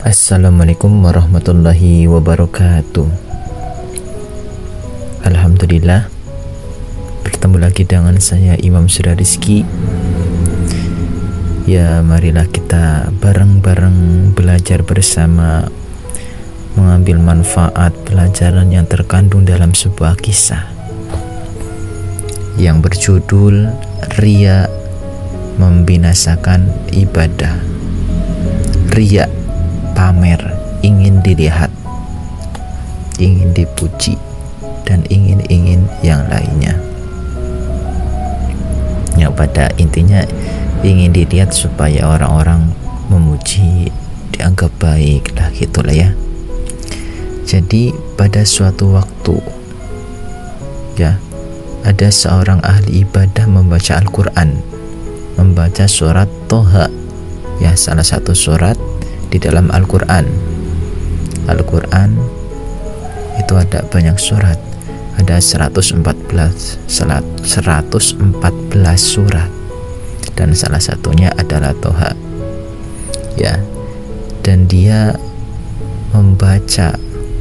Assalamualaikum warahmatullahi wabarakatuh. Alhamdulillah, bertemu lagi dengan saya Imam Surya Rizki. Ya, marilah kita bareng-bareng belajar bersama, mengambil manfaat pelajaran yang terkandung dalam sebuah kisah yang berjudul Riya Membinasakan Ibadah. Riya, pamer, ingin dilihat, ingin dipuji, dan ingin yang lainnya. Ya, pada intinya ingin dilihat supaya orang-orang memuji, dianggap baik lah, gitulah ya. Jadi pada suatu waktu, ya, ada seorang ahli ibadah membaca Al-Quran, membaca surat Toha, ya, salah satu surat di dalam Al-Quran. Al-Quran itu ada banyak surat, ada 114 surat, dan salah satunya adalah Toha, ya. Dan dia membaca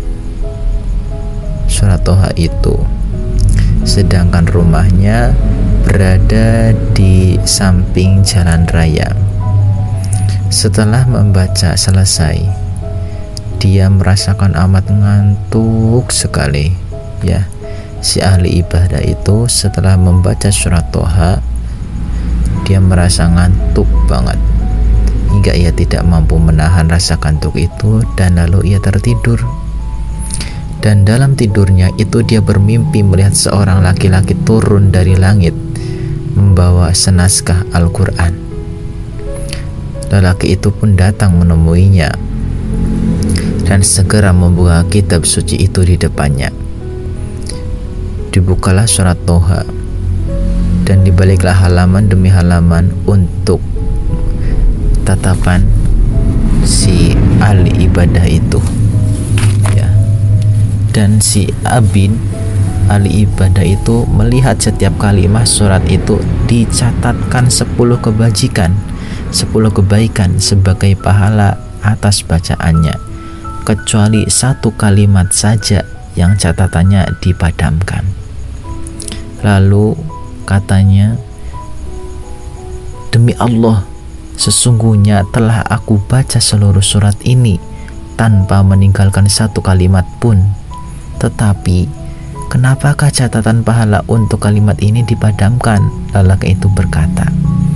surat Toha itu, sedangkan rumahnya berada di samping jalan raya. Setelah membaca selesai, dia merasakan amat ngantuk sekali, ya. Si ahli ibadah itu setelah membaca surat Toha, dia merasa ngantuk banget hingga ia tidak mampu menahan rasa kantuk itu, dan lalu ia tertidur. Dan dalam tidurnya itu dia bermimpi melihat seorang laki-laki turun dari langit membawa senaskah Al-Quran. Lelaki itu pun datang menemuinya dan segera membuka kitab suci itu di depannya. Dibukalah surat Toha, dan dibaliklah halaman demi halaman untuk tatapan si ahli ibadah itu, ya. Dan si Abin, ahli ibadah itu, melihat setiap kalimat surat itu dicatatkan 10 kebajikan, 10 kebaikan sebagai pahala atas bacaannya, kecuali satu kalimat saja yang catatannya dipadamkan. Lalu katanya, "Demi Allah, sesungguhnya telah aku baca seluruh surat ini tanpa meninggalkan satu kalimat pun. Tetapi kenapakah catatan pahala untuk kalimat ini dipadamkan?" Lelaki itu berkata,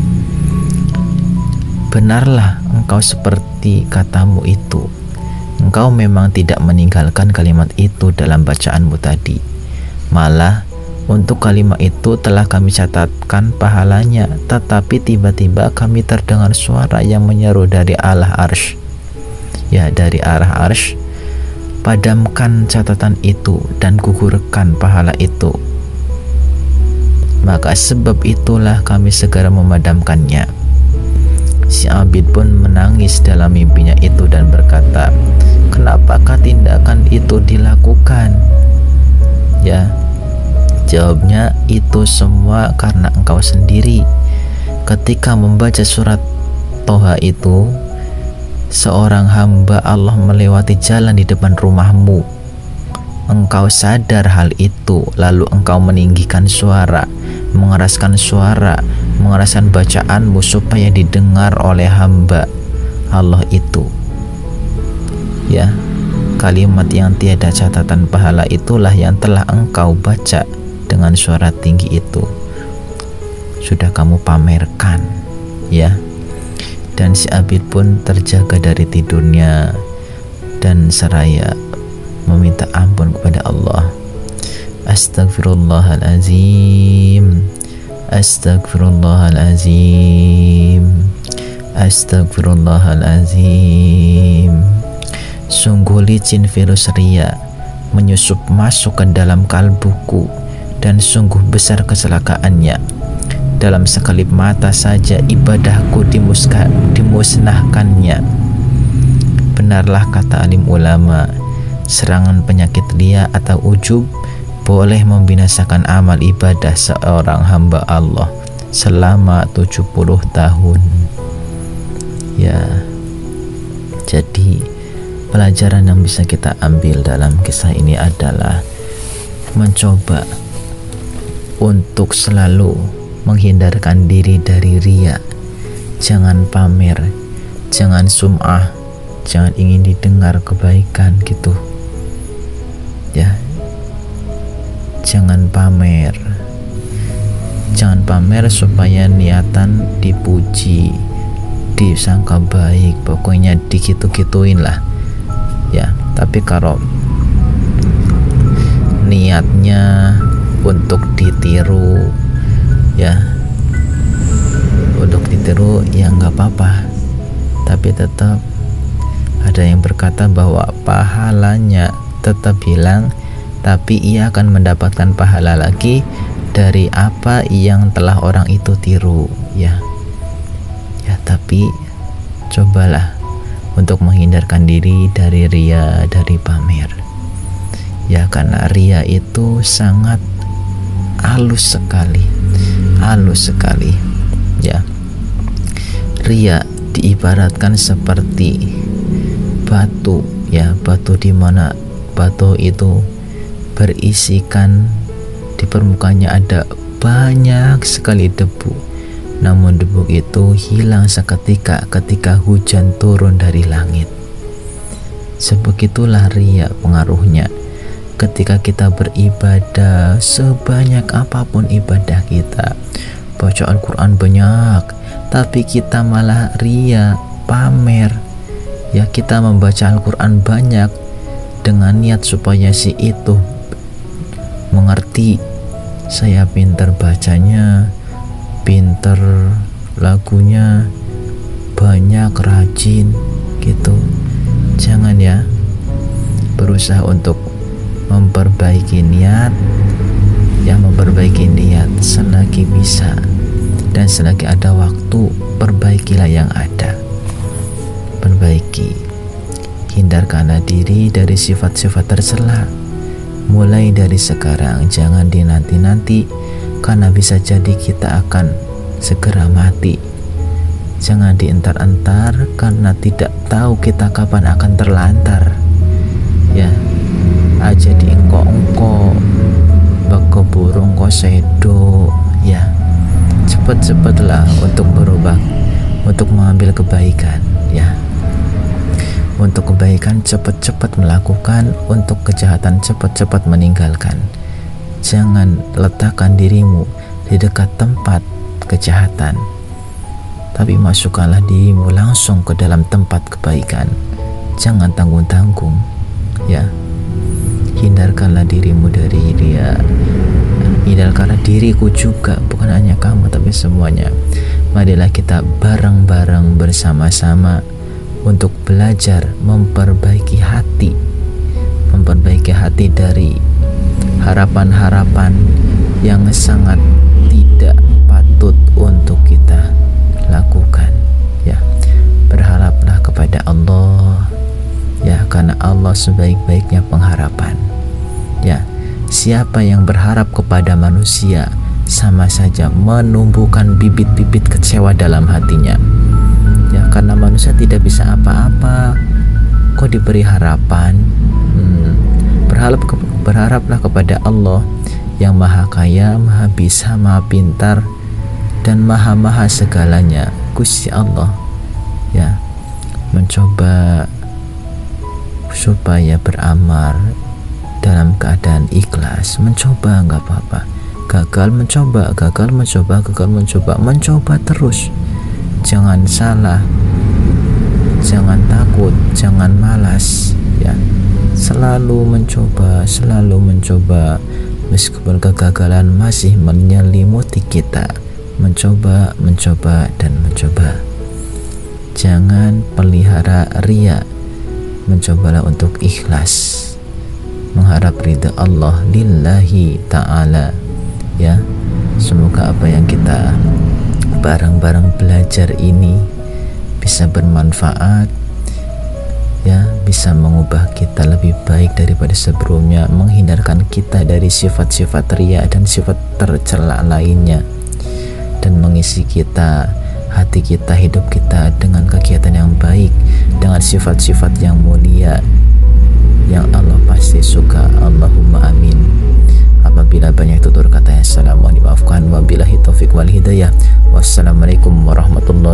"Benarlah engkau seperti katamu itu. Engkau memang tidak meninggalkan kalimat itu dalam bacaanmu tadi. Malah untuk kalimat itu telah kami catatkan pahalanya, tetapi tiba-tiba kami terdengar suara yang menyeru dari arah arsy, ya, dari arah arsy, padamkan catatan itu dan gugurkan pahala itu. Maka sebab itulah kami segera memadamkannya." Si Abid pun menangis dalam mimpinya itu dan berkata, "Kenapakah tindakan itu dilakukan?" Ya, jawabnya, "Itu semua karena engkau sendiri. Ketika membaca surat Toha itu, seorang hamba Allah melewati jalan di depan rumahmu. Engkau sadar hal itu, lalu engkau meninggikan suara, mengeraskan bacaanmu supaya didengar oleh hamba Allah itu. Ya, kalimat yang tiada catatan pahala itulah yang telah engkau baca dengan suara tinggi itu. Sudah kamu pamerkan, ya." Dan si Abid pun terjaga dari tidurnya dan seraya meminta ampun kepada Allah. Astagfirullahalazim, astagfirullahalazim, astagfirullahalazim. Sungguh licin virus riya menyusup masuk ke dalam kalbuku, dan sungguh besar kecelakaannya. Dalam sekelip mata saja ibadahku dimusnahkannya. Benarlah kata alim ulama, serangan penyakit riya atau ujub boleh membinasakan amal ibadah seorang hamba Allah selama 70 tahun. Ya, jadi Pelajaran yang bisa kita ambil dalam kisah ini adalah mencoba untuk selalu menghindarkan diri dari riya. Jangan pamer, jangan sum'ah, jangan ingin didengar kebaikan gitu ya. Jangan pamer supaya niatan dipuji, disangka baik, pokoknya digitu-gituin lah ya. Tapi kalau niatnya untuk ditiru ya, ya nggak apa-apa, tapi tetap ada yang berkata bahwa pahalanya tetap hilang, tapi ia akan mendapatkan pahala lagi dari apa yang telah orang itu tiru ya. Tapi cobalah untuk menghindarkan diri dari riya, dari pamer ya, karena riya itu sangat halus sekali ya. Riya diibaratkan seperti batu ya, batu di mana batu itu berisikan di permukaannya ada banyak sekali debu, namun debu itu hilang seketika ketika hujan turun dari langit. Sebegitulah riya pengaruhnya. Ketika kita beribadah, sebanyak apapun ibadah kita, baca Al-Quran banyak, tapi kita malah riya, pamer ya. Kita membaca Al-Quran banyak dengan niat supaya si itu mengerti, saya pinter bacanya, pinter lagunya, banyak, rajin gitu. Jangan ya, berusaha untuk memperbaiki niat selagi bisa dan selagi ada waktu. Perbaikilah yang ada, perbaiki. Hindarkanlah diri dari sifat-sifat tercela mulai dari sekarang, jangan dinanti-nanti, karena bisa jadi kita akan segera mati. Jangan dientar-entar, karena tidak tahu kita kapan akan terlantar ya. Aja di engko-engko bako burung kosedo ya. Cepet-cepetlah untuk berubah, untuk mengambil kebaikan ya. Untuk kebaikan cepat-cepat melakukan, untuk kejahatan cepat-cepat meninggalkan. Jangan letakkan dirimu di dekat tempat kejahatan, tapi masukkanlah dirimu langsung ke dalam tempat kebaikan. Jangan tanggung-tanggung ya. Hindarkanlah dirimu dari riya. Hindarkanlah diriku juga, bukan hanya kamu tapi semuanya. Marilah kita bareng-bareng bersama-sama untuk belajar memperbaiki hati dari harapan-harapan yang sangat tidak patut untuk kita lakukan ya. Berharaplah kepada Allah ya, karena Allah sebaik-baiknya pengharapan ya. Siapa yang berharap kepada manusia sama saja menumbuhkan bibit-bibit kecewa dalam hatinya ya, karena manusia tidak bisa apa-apa kok diberi harapan. Berharaplah kepada Allah yang maha kaya, maha bisa, maha pintar, dan maha segalanya, Gusti Allah ya. Mencoba supaya beramal dalam keadaan ikhlas. Mencoba nggak apa-apa, gagal mencoba terus. Jangan salah, jangan takut, jangan malas ya. Selalu mencoba meskipun kegagalan masih menyelimuti kita. Mencoba dan mencoba. Jangan pelihara riya, mencobalah untuk ikhlas, mengharap ridha Allah lillahi ta'ala ya. Semoga apa yang kita bareng-bareng belajar ini bisa bermanfaat ya, bisa mengubah kita lebih baik daripada sebelumnya, menghindarkan kita dari sifat-sifat riya dan sifat tercela lainnya, dan mengisi kita, hati kita, hidup kita dengan kegiatan yang baik, dengan sifat-sifat yang mulia yang Allah pasti suka. Allahumma amin. Apabila banyak tutur kata yang salah mohon dimaafkan. Wabillahi taufik wal hidayah. Wassalamualaikum warahmatullahi